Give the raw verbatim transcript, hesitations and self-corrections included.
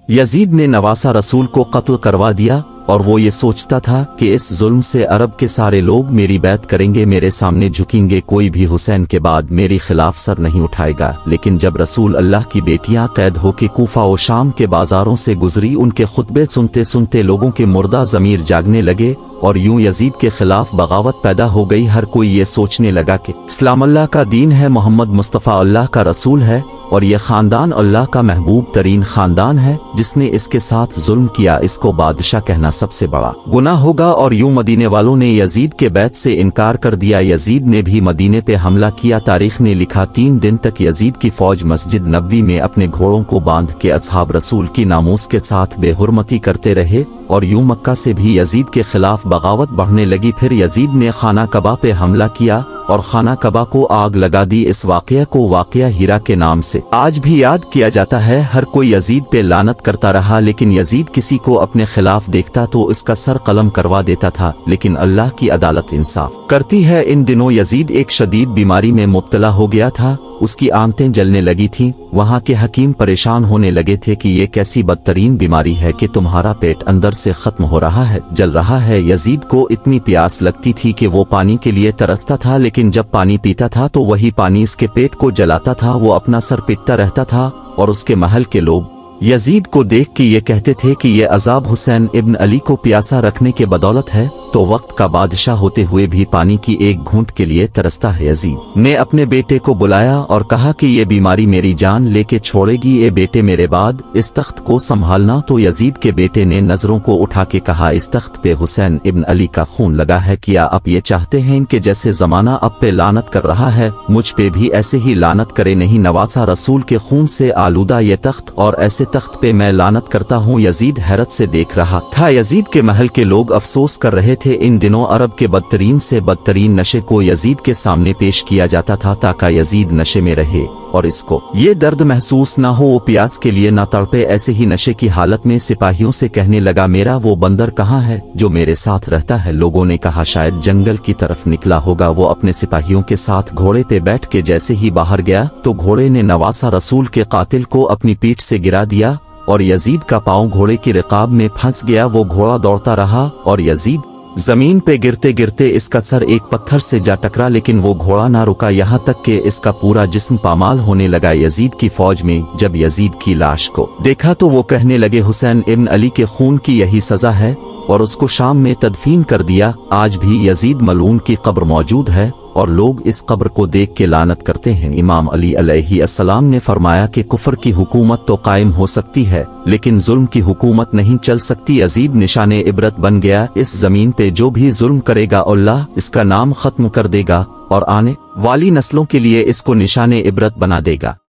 Yazid ने नवासा रसूल को कत्ल करवा दिया और वो ये सोचता था कि इस जुल्म से अरब के सारे लोग मेरी बैत करेंगे, मेरे सामने झुकेंगे, कोई भी हुसैन के बाद मेरे खिलाफ सर नहीं उठाएगा। लेकिन जब रसूल अल्लाह की बेटियां कैद होके कूफा और शाम के बाजारों से गुजरी, उनके खुतबे सुनते सुनते लोगों के मुर्दा ज़मीर जागने लगे और यूं यजीद के खिलाफ बगावत पैदा हो गई। हर कोई ये सोचने लगा कि इस्लाम अल्लाह का दीन है, मोहम्मद मुस्तफ़ा अल्लाह का रसूल है और ये खानदान अल्लाह का महबूब तरीन खानदान है। जिसने इसके साथ जुल्म किया इसको बादशाह कहना सबसे बड़ा गुनाह होगा। और यूं मदीने वालों ने यजीद के बैत से इनकार कर दिया। यजीद ने भी मदीने पे हमला किया। तारीख ने लिखा तीन दिन तक यजीद की फौज मस्जिद नबवी में अपने घोड़ों को बांध के असहाब रसूल की नामूस के साथ बेहुरमती करते रहे और यूं मक्का से भी यजीद के खिलाफ बगावत बढ़ने लगी। फिर यजीद ने खाना कबा पे हमला किया और खाना कबा को आग लगा दी। इस वाकया को वाकया हीरा के नाम से आज भी याद किया जाता है। हर कोई यजीद पे लानत करता रहा, लेकिन यजीद किसी को अपने खिलाफ देखता तो इसका सर कलम करवा देता था। लेकिन अल्लाह की अदालत इंसाफ करती है। इन दिनों यजीद एक शदीद बीमारी में मुब्तला हो गया था। उसकी आंतें जलने लगी थीं। वहाँ के हकीम परेशान होने लगे थे कि ये कैसी बदतरीन बीमारी है कि तुम्हारा पेट अंदर से खत्म हो रहा है, जल रहा है। यजीद को इतनी प्यास लगती थी कि वो पानी के लिए तरसता था, लेकिन जब पानी पीता था तो वही पानी इसके पेट को जलाता था। वो अपना सर पीटता रहता था और उसके महल के लोग यजीद को देख के ये कहते थे कि ये अजाब हुसैन इब्न अली को प्यासा रखने के बदौलत है। तो वक्त का बादशाह होते हुए भी पानी की एक घूंट के लिए तरसता है। यजीद ने अपने बेटे को बुलाया और कहा कि ये बीमारी मेरी जान लेके छोड़ेगी। ये बेटे मेरे बाद इस तख्त को संभालना। तो यजीद के बेटे ने नजरों को उठा के कहा, इस तख्त पे हुसैन इब्न अली का खून लगा है। क्या आप ये चाहते हैं कि जैसे जमाना अब पे लानत कर रहा है मुझ पे भी ऐसे ही लानत करे? नहीं, नवासा रसूल के खून से आलूदा ये तख्त और ऐसे तख्त पे मैं लानत करता हूँ। यजीद हैरत से देख रहा था। यजीद के महल के लोग अफसोस कर रहे थे। इन दिनों अरब के बदतरीन से बदतरीन नशे को यजीद के सामने पेश किया जाता था ताकि यजीद नशे में रहे और इसको ये दर्द महसूस ना हो, वो प्यास के लिए ना तड़पे। ऐसे ही नशे की हालत में सिपाहियों से कहने लगा, मेरा वो बंदर कहाँ है जो मेरे साथ रहता है? लोगों ने कहा शायद जंगल की तरफ निकला होगा। वो अपने सिपाहियों के साथ घोड़े पे बैठ के जैसे ही बाहर गया तो घोड़े ने नवासा रसूल के कातिल को अपनी पीठ से गिरा दिया और यजीद का पांव घोड़े की रिकाब में फंस गया। वो घोड़ा दौड़ता रहा और यजीद जमीन पे गिरते गिरते इसका सर एक पत्थर से जा टकरा, लेकिन वो घोड़ा ना रुका यहाँ तक कि इसका पूरा जिस्म पामाल होने लगा। यजीद की फौज में जब यजीद की लाश को देखा तो वो कहने लगे, हुसैन इब्न अली के खून की यही सजा है, और उसको शाम में तदफीन कर दिया। आज भी यजीद मलून की कब्र मौजूद है और लोग इस कब्र को देख के लानत करते हैं। इमाम अली अलैहिस्सलाम ने फरमाया कि कुफ्र की हुकूमत तो कायम हो सकती है लेकिन जुल्म की हुकूमत नहीं चल सकती। यजीद निशाने इबरत बन गया। इस जमीन पे जो भी जुल्म करेगा अल्लाह इसका नाम खत्म कर देगा और आने वाली नस्लों के लिए इसको निशाने इबरत बना देगा।